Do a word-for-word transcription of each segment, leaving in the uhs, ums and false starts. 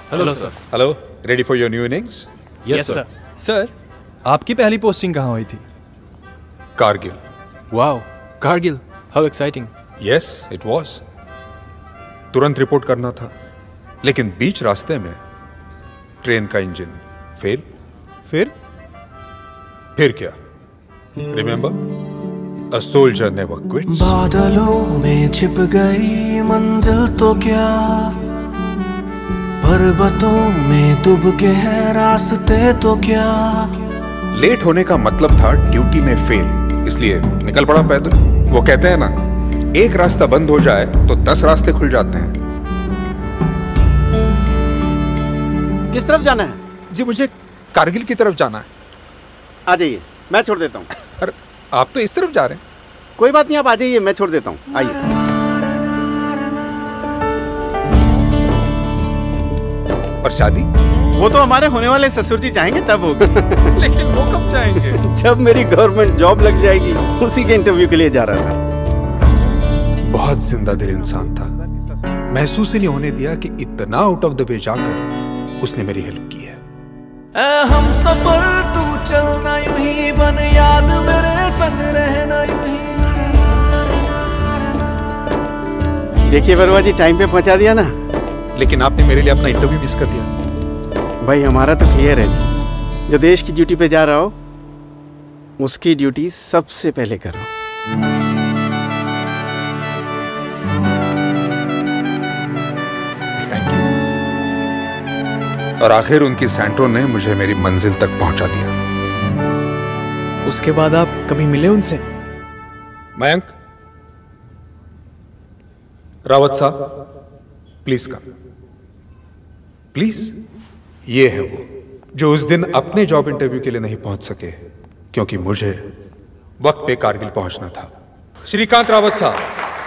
Hello sir. Hello, ready for your new innings? Yes sir. Sir, आपकी पहली posting कहाँ हुई थी? Kargil. Wow, Kargil, how exciting. Yes, it was. तुरंत रिपोर्ट करना था, लेकिन बीच रास्ते में ट्रेन का इंजन फेल। फिर? फिर क्या? Remember, a soldier never quits. बादलों में छिप गई मंजिल तो क्या, पर्वतों में डूब के हैं रास्ते तो क्या। लेट होने का मतलब था ड्यूटी में फेल, इसलिए निकल पड़ा पैदल। वो कहते हैं ना, एक रास्ता बंद हो जाए तो दस रास्ते खुल जाते हैं। किस तरफ जाना है? जी, मुझे कारगिल की तरफ जाना है। आ जाइए, मैं छोड़ देता हूँ। अरे, आप तो इस तरफ जा रहे हैं। कोई बात नहीं, आप आ जाइए, मैं छोड़ देता हूँ। आइए। और शादी? वो तो हमारे होने वाले ससुर जी चाहेंगे तब होगी। लेकिन वो कब जाएंगे? जब मेरी गवर्नमेंट जॉब लग जाएगी। उसी के इंटरव्यू के लिए जा रहा था। बहुत जिंदा दिल इंसान था। महसूस ही नहीं होने दिया कि इतना आउट ऑफ द वे जाकर उसने मेरी हेल्प की है। ऐ हम सफर तू चलना यूं ही, बन याद मेरे संग रहना यूं ही। देखिए बरुआ जी, टाइम पे पहुंचा दिया ना। लेकिन आपने मेरे लिए अपना इंटरव्यू मिस कर दिया। भाई, हमारा तो क्लियर है जी। जो देश की ड्यूटी पे जा रहा हो, उसकी ड्यूटी सबसे पहले करो। Thank you. और आखिर उनकी सैंट्रो ने मुझे मेरी मंजिल तक पहुंचा दिया। उसके बाद आप कभी मिले उनसे? मयंक, रावत साहब, प्लीज कम। प्लीज। ये है वो जो उस दिन अपने जॉब इंटरव्यू के लिए नहीं पहुंच सके, क्योंकि मुझे वक्त पे कारगिल पहुंचना था। श्रीकांत रावत साहब,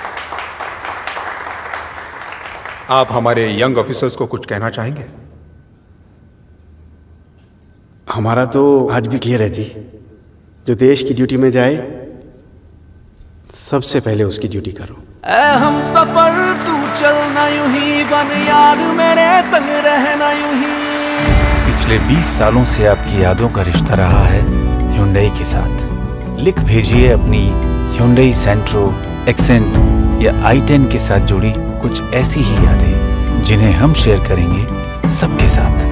आप हमारे यंग ऑफिसर्स को कुछ कहना चाहेंगे? हमारा तो आज भी क्लियर है जी। जो देश की ड्यूटी में जाए, सबसे पहले उसकी ड्यूटी करो। ऐ हम सफर तू चलना यूं ही, बन याद मेरे संग रहना यूं ही। पिछले बीस सालों से आपकी यादों का रिश्ता रहा है Hyundai के साथ। लिख भेजिए अपनी Hyundai Santro, Accent या आई टेन के साथ जुड़ी कुछ ऐसी ही यादें, जिन्हें हम शेयर करेंगे सबके साथ।